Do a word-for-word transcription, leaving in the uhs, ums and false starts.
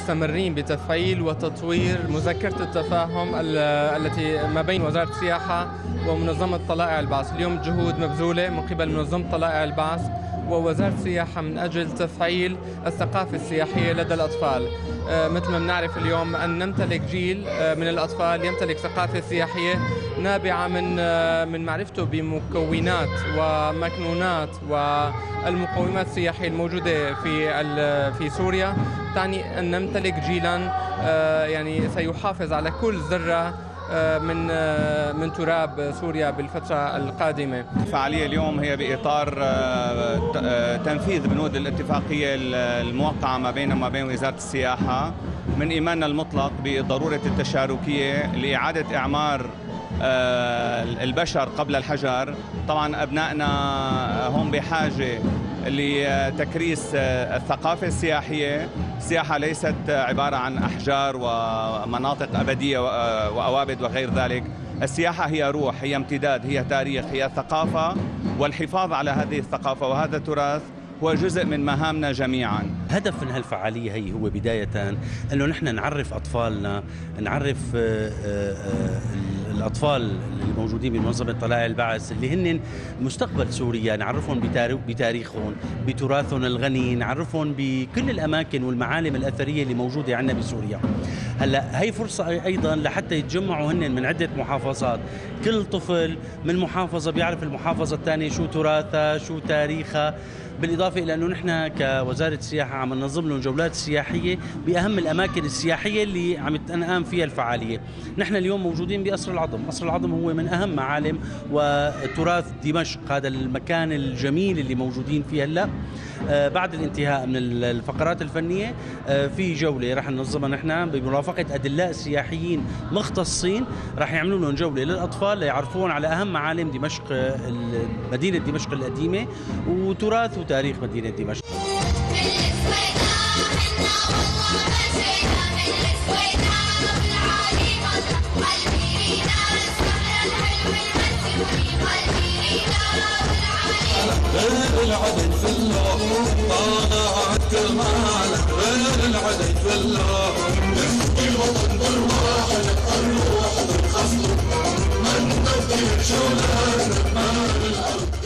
مستمرين بتفعيل وتطوير مذكرة التفاهم التي ما بين وزارة السياحة ومنظمة طلائع البعث. اليوم جهود مبذولة من قبل منظمة طلائع البعث ووزارة السياحة من أجل تفعيل الثقافة السياحية لدى الأطفال. مثل ما بنعرف اليوم أن نمتلك جيل من الأطفال يمتلك ثقافة سياحية نابعة من من معرفته بمكونات ومكنونات والمقومات السياحية الموجودة في في سوريا، تعني أن نمتلك جيلا يعني سيحافظ على كل ذرة من من تراب سوريا بالفترة القادمة. الفعالية اليوم هي بإطار تنفيذ بنود الاتفاقية الموقعة ما بين ما بين وزارة السياحة. من إيماننا المطلق بضرورة التشاركية لإعادة إعمار البشر قبل الحجر. طبعا أبنائنا هم بحاجة لتكريس الثقافة السياحية. السياحة ليست عبارة عن أحجار ومناطق أبدية وأوابد وغير ذلك. السياحة هي روح، هي امتداد، هي تاريخ، هي ثقافة، والحفاظ على هذه الثقافة وهذا التراث هو جزء من مهامنا جميعا. هدف من هالفعالية هي هو بداية أنه نحن نعرف أطفالنا، نعرف الأطفال الموجودين بمنظمة طلائع البعث اللي هن مستقبل سوريا، نعرفهم بتاريخهم، بتراثهم الغني، نعرفهم بكل الأماكن والمعالم الأثرية اللي موجودة عندنا بسوريا. هلا هي فرصة أيضا لحتى يتجمعوا هن من عدة محافظات. كل طفل من محافظة بيعرف المحافظة الثانية شو تراثها، شو تاريخها، بالإضافة إلى أنه نحن كوزارة السياحة عم ننظم لهم جولات سياحية بأهم الأماكن السياحية اللي عم تنقام فيها الفعالية. نحن اليوم موجودين بقصر العظم. قصر العظم هو من أهم معالم وتراث دمشق، هذا المكان الجميل اللي موجودين فيه هلا. آه بعد الانتهاء من الفقرات الفنية آه في جولة رح ننظمها نحن بمرافقة أدلاء سياحيين مختصين، رح يعملوا لهم جولة للأطفال ليعرفون على أهم معالم دمشق، مدينة دمشق القديمة وتراث وتاريخ مدينة دمشق. غير العدد في الله طالع الكرمال، غير العدد في الله نحكي الوطن بالواحد الروح بالخصم من تفكير شولان مال الأرض.